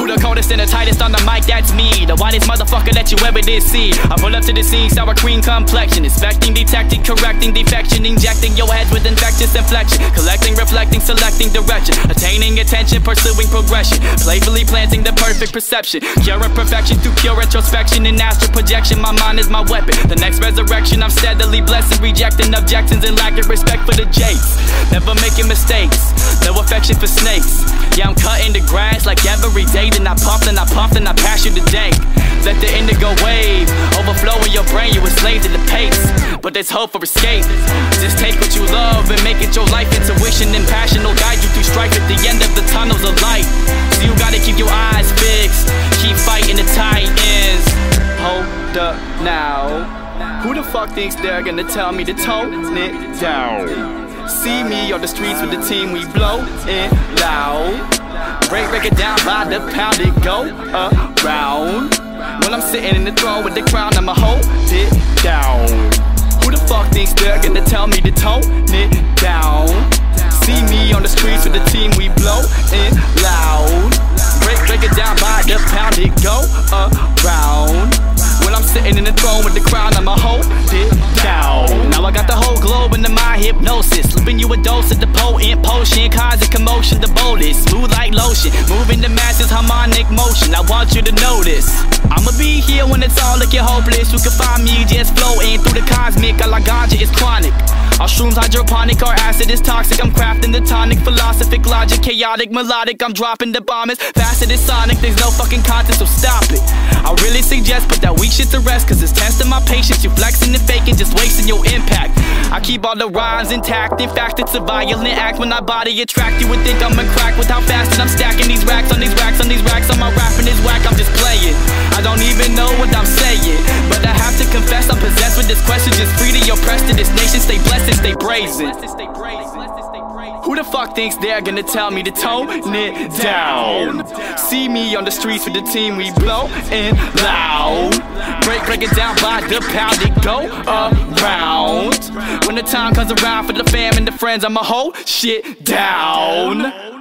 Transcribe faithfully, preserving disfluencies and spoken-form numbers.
Who the coldest and the tightest on the mic? That's me, the whitest motherfucker that you ever did see. I pull up to the scene, sour cream complexion, inspecting, detecting, correcting, defection, injecting your head with infectious inflection, collecting, reflecting, selecting direction, attaining attention, pursuing progression, playfully planting the perfect perception, cure imperfection through pure introspection and astral projection. My mind is my weapon, the next resurrection. I'm steadily blessing, rejecting objections and lacking respect for the jakes. Never making mistakes, no affection for snakes. Yeah, I'm cutting the grass like every day. Then I puff, then I puff, then I pass you the dank. Let the indigo wave overflow in your brain, you enslaved to the pace. But there's hope for escape. Just take what you love and make it your life. Intuition and passion will guide you through strife. At the end of the tunnel's of light, so you gotta keep your eyes fixed, keep fighting the titans. Hold up now, who the fuck thinks they're gonna tell me to tone it down? See me on the streets with the team, we blow it loud. Break, break it down by the pound, it go around. When I'm sitting in the throne with the crown, I'ma hold it down. Who the fuck thinks they're gonna tell me to tone it down? See me on the streets with the team, we blow it loud. Break, break it down by the pound, it go around. When I'm sitting in the throne with the crown, I'ma hold it down. Now I got the whole globe into my hypnosis, slipping you a dose of the potent potion, cause a commotion, the boldest, smooth like lotion, moving the masses, harmonic motion. I want you to notice, I'ma be here when it's all looking hopeless. You can find me just floating through the cosmic. All I ganja is chronic. All shrooms hydroponic, or acid is toxic. I'm crafting the tonic, philosophic logic, chaotic, melodic. I'm dropping the bomb as fast as it's sonic. There's no fucking content, so stop it. I really suggest put that weak shit to rest, cause it's testing my patience. You flexing and faking, just wasting your impact. I keep all the rhymes intact. In fact, it's a violent act when I body attract. You would think I'm a crack with how fast that I'm stacking these racks on these racks on these racks. On my rapping is whack, I'm just playing. I don't even know what I'm saying, but I have to confess I'm possessed with this question. Just free to your oppressed to this nation. Stay blessed and stay brazen. Who the fuck thinks they're gonna tell me to tone it down? See me on the streets with the team, we blow it loud. Break, break it down by the pound, it go around. When the time comes around for the fam and the friends, I'ma hold shit down.